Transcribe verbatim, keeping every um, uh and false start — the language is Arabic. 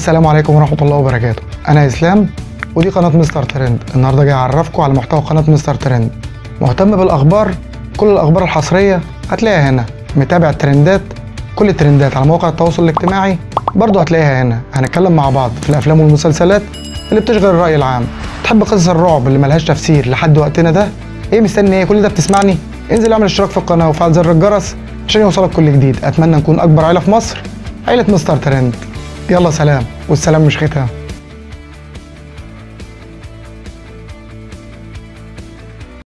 السلام عليكم ورحمة الله وبركاته. أنا إسلام ودي قناة مستر ترند. النهاردة جاي أعرفكم على محتوى قناة مستر ترند. مهتم بالأخبار؟ كل الأخبار الحصرية هتلاقيها هنا. متابع الترندات؟ كل الترندات على مواقع التواصل الاجتماعي برضه هتلاقيها هنا. هنتكلم مع بعض في الأفلام والمسلسلات اللي بتشغل الرأي العام. تحب قصص الرعب اللي ملهاش تفسير لحد وقتنا ده؟ إيه مستني إيه؟ كل ده بتسمعني؟ انزل اعمل اشتراك في القناة وفعل زر الجرس عشان يوصلك كل جديد. أتمنى نكون أكبر عيلة في مصر، عيلة مستر ترند. يلا سلام، والسلام مش ختام.